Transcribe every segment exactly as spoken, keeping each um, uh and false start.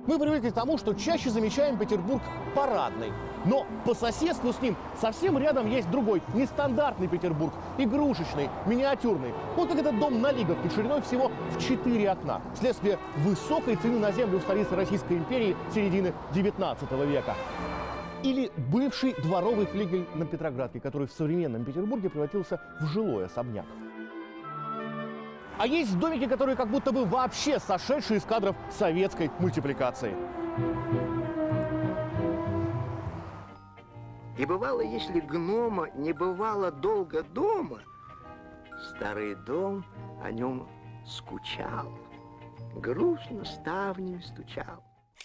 Мы привыкли к тому, что чаще замечаем Петербург парадный. Но по соседству с ним совсем рядом есть другой, нестандартный Петербург, игрушечный, миниатюрный. Вот как этот дом на Лиговке шириной всего в четыре окна. Вследствие высокой цены на землю в столице Российской империи середины девятнадцатого века. Или бывший дворовый флигель на Петроградке, который в современном Петербурге превратился в жилой особняк. А есть домики, которые как будто бы вообще сошедшие из кадров советской мультипликации. И бывало, если гнома не бывало долго дома, старый дом о нем скучал, грустно ставнями стучал.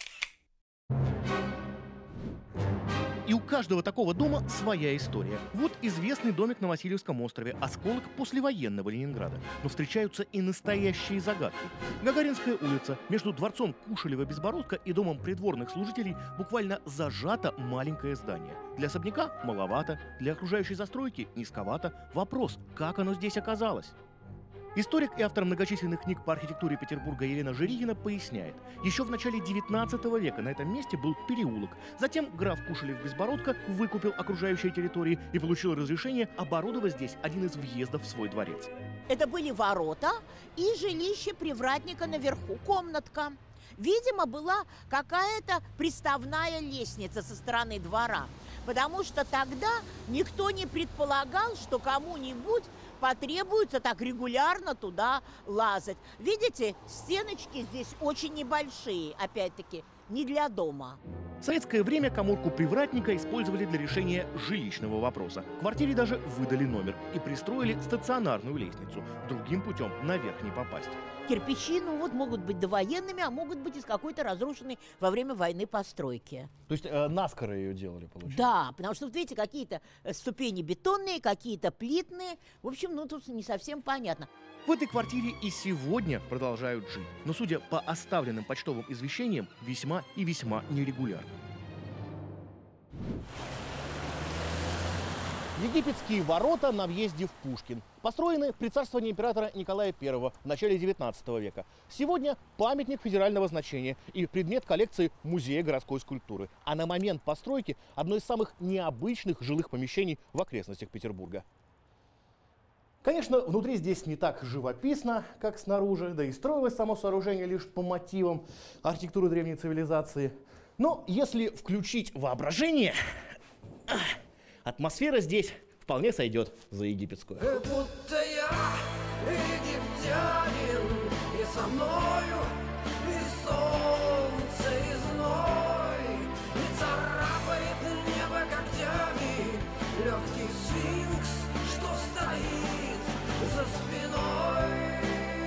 И у каждого такого дома своя история. Вот известный домик на Васильевском острове, осколок послевоенного Ленинграда. Но встречаются и настоящие загадки. Гагаринская улица. Между дворцом Кушелева-Безбородко и домом придворных служителей буквально зажато маленькое здание. Для особняка маловато, для окружающей застройки низковато. Вопрос, как оно здесь оказалось? Историк и автор многочисленных книг по архитектуре Петербурга Елена Жирихина поясняет. Еще в начале девятнадцатого века на этом месте был переулок. Затем граф Кушелев-Безбородко выкупил окружающие территории и получил разрешение оборудовать здесь один из въездов в свой дворец. Это были ворота и жилище привратника наверху, комнатка. Видимо, была какая-то приставная лестница со стороны двора, потому что тогда никто не предполагал, что кому-нибудь потребуется так регулярно туда лазать. Видите, стеночки здесь очень небольшие, опять-таки, не для дома. В советское время каморку привратника использовали для решения жилищного вопроса. Квартире даже выдали номер и пристроили стационарную лестницу. Другим путем наверх не попасть. Кирпичи, ну вот, могут быть довоенными, а могут быть из какой-то разрушенной во время войны постройки. То есть э, наскоро ее делали, получается? Да, потому что, вот видите, какие-то ступени бетонные, какие-то плитные. В общем, ну тут не совсем понятно. В этой квартире и сегодня продолжают жить. Но, судя по оставленным почтовым извещениям, весьма и весьма нерегулярно. Египетские ворота на въезде в Пушкин. Построены при царствовании императора Николая Первого в начале девятнадцатого века. Сегодня памятник федерального значения и предмет коллекции Музея городской скульптуры. А на момент постройки одно из самых необычных жилых помещений в окрестностях Петербурга. Конечно, внутри здесь не так живописно, как снаружи, да и строилось само сооружение лишь по мотивам архитектуры древней цивилизации. Но если включить воображение, атмосфера здесь вполне сойдет за египетскую. Будто я египтянин, и со мною и солнце, и зной, и царапает небо когтями легкий сфинкс, что стоит за спиной.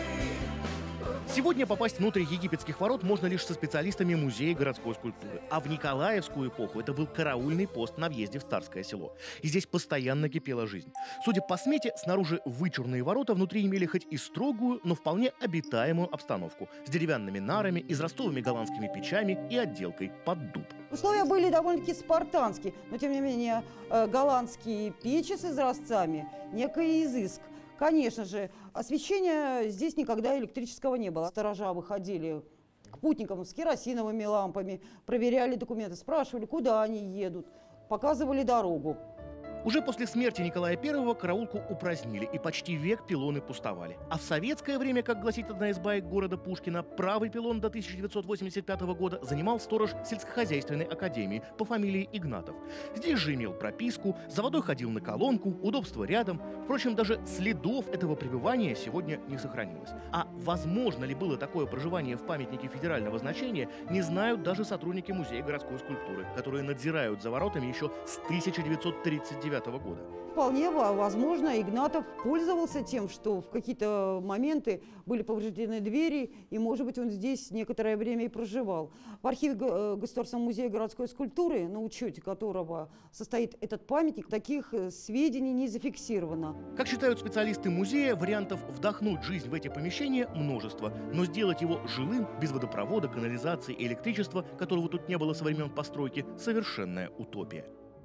Сегодня попасть внутрь египетских ворот можно лишь со специалистами Музея городской скульптуры. А в Николаевскую эпоху это был караульный пост на въезде в Царское село. И здесь постоянно кипела жизнь. Судя по смете, снаружи вычурные ворота внутри имели хоть и строгую, но вполне обитаемую обстановку. С деревянными нарами, израстовыми голландскими печами и отделкой под дуб. Условия были довольно-таки спартанские, но тем не менее голландские печи с изразцами, некий изыск. Конечно же, освещения здесь никогда электрического не было. Сторожа выходили к путникам с керосиновыми лампами, проверяли документы, спрашивали, куда они едут, показывали дорогу. Уже после смерти Николая Первого караулку упразднили, и почти век пилоны пустовали. А в советское время, как гласит одна из баек города Пушкина, правый пилон до тысяча девятьсот восемьдесят пятого года занимал сторож сельскохозяйственной академии по фамилии Игнатов. Здесь же имел прописку, за водой ходил на колонку, удобство рядом. Впрочем, даже следов этого пребывания сегодня не сохранилось. А возможно ли было такое проживание в памятнике федерального значения, не знают даже сотрудники Музея городской скульптуры, которые надзирают за воротами еще с тысяча девятьсот тридцать девятого года. Вполне возможно, Игнатов пользовался тем, что в какие-то моменты были повреждены двери, и, может быть, он здесь некоторое время и проживал. В архиве Государственного музея городской скульптуры, на учете которого состоит этот памятник, таких сведений не зафиксировано. Как считают специалисты музея, вариантов вдохнуть жизнь в эти помещения множество, но сделать его жилым, без водопровода, канализации и электричества, которого тут не было со времен постройки, совершенная утопия.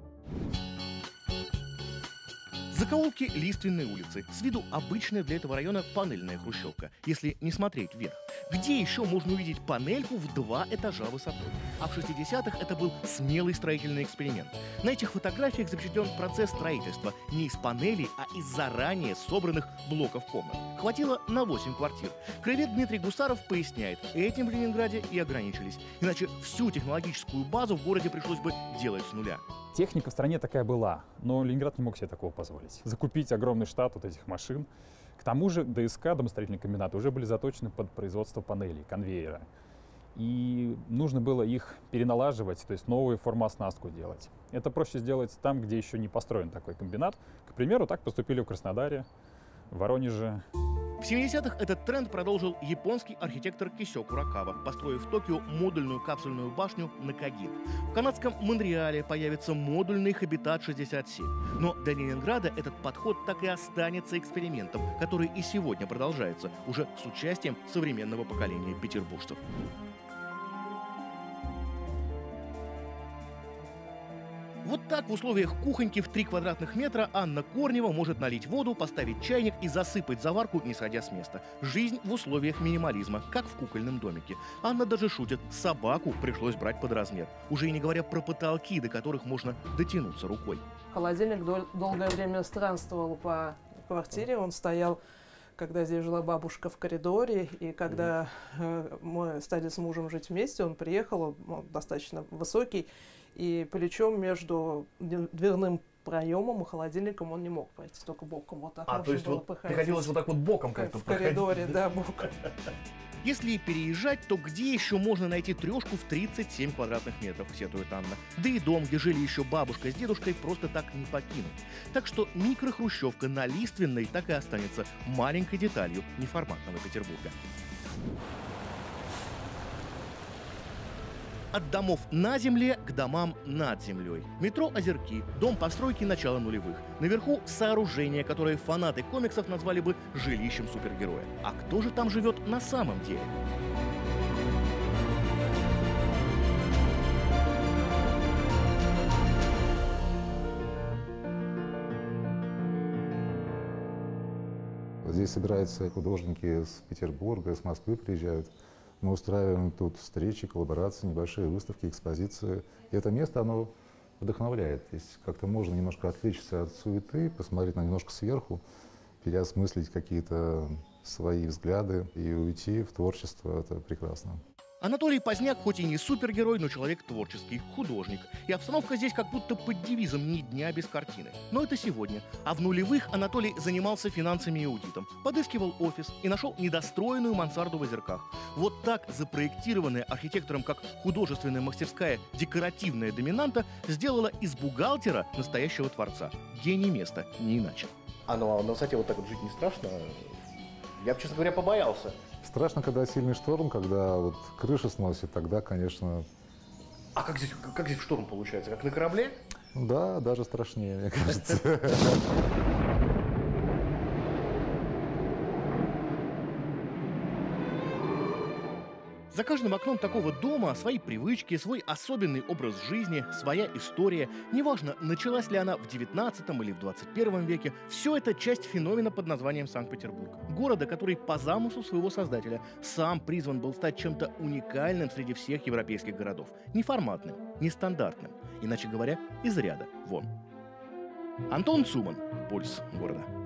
Закоулки Лиственной улицы. С виду обычная для этого района панельная хрущевка, если не смотреть вверх. Где еще можно увидеть панельку в два этажа высотой? А в шестидесятых это был смелый строительный эксперимент. На этих фотографиях запечатлен процесс строительства не из панелей, а из заранее собранных блоков комнат. Хватило на восемь квартир. Краевед Дмитрий Гусаров поясняет, этим в Ленинграде и ограничились. Иначе всю технологическую базу в городе пришлось бы делать с нуля. Техника в стране такая была, но Ленинград не мог себе такого позволить. Закупить огромный штат вот этих машин. К тому же ДСК, домостроительные комбинаты, уже были заточены под производство панелей, конвейера. И нужно было их переналаживать, то есть новую формооснастку делать. Это проще сделать там, где еще не построен такой комбинат. К примеру, так поступили в Краснодаре, в Воронеже. В семидесятых этот тренд продолжил японский архитектор Кисё Курокава, построив в Токио модульную капсульную башню Накагин. В канадском Монреале появится модульный Хабитат шестьдесят семь. Но для Ленинграда этот подход так и останется экспериментом, который и сегодня продолжается, уже с участием современного поколения петербуржцев. Вот так в условиях кухоньки в три квадратных метра Анна Корнева может налить воду, поставить чайник и засыпать заварку, не сходя с места. Жизнь в условиях минимализма, как в кукольном домике. Анна даже шутит, собаку пришлось брать под размер. Уже и не говоря про потолки, до которых можно дотянуться рукой. Холодильник дол- долгое время странствовал по квартире, он стоял, когда здесь жила бабушка, в коридоре, и когда э, мы стали с мужем жить вместе, он приехал, он достаточно высокий, и плечом между дверным проемом и холодильником он не мог пройти, только боком. Вот так а, можно то есть было вот проходить. приходилось вот так вот боком как как-то в коридоре, да, боком. Если переезжать, то где еще можно найти трешку в тридцать семь квадратных метров, сетует Анна. Да и дом, где жили еще бабушка с дедушкой, просто так не покинут. Так что микрохрущевка на Лиственной так и останется маленькой деталью неформатного Петербурга. От домов на земле к домам над землей. Метро «Озерки», дом постройки начала нулевых. Наверху сооружение, которое фанаты комиксов назвали бы жилищем супергероя. А кто же там живет на самом деле? Здесь собираются художники с Петербурга, с Москвы приезжают. Мы устраиваем тут встречи, коллаборации, небольшие выставки, экспозиции. И это место, оно вдохновляет. Здесь как-то можно немножко отвлечься от суеты, посмотреть на немножко сверху, переосмыслить какие-то свои взгляды и уйти в творчество. Это прекрасно. Анатолий Поздняк хоть и не супергерой, но человек творческий, художник. И обстановка здесь как будто под девизом «ни дня без картины». Но это сегодня. А в нулевых Анатолий занимался финансами и аудитом, подыскивал офис и нашел недостроенную мансарду в Озерках. Вот так запроектированная архитектором как художественная мастерская декоративная доминанта сделала из бухгалтера настоящего творца. Гений места, не иначе. А ну а на высоте вот так вот жить не страшно? Я бы, честно говоря, побоялся. Страшно, когда сильный шторм, когда вот крыша сносит, тогда, конечно... А как здесь, как здесь шторм получается? Как на корабле? Да, даже страшнее, мне кажется. За каждым окном такого дома свои привычки, свой особенный образ жизни, своя история. Неважно, началась ли она в девятнадцатом или в двадцать первом веке, все это часть феномена под названием Санкт-Петербург. Города, который по замыслу своего создателя сам призван был стать чем-то уникальным среди всех европейских городов. Неформатным, нестандартным, иначе говоря, из ряда вон. Антон Цуман. Пульс города.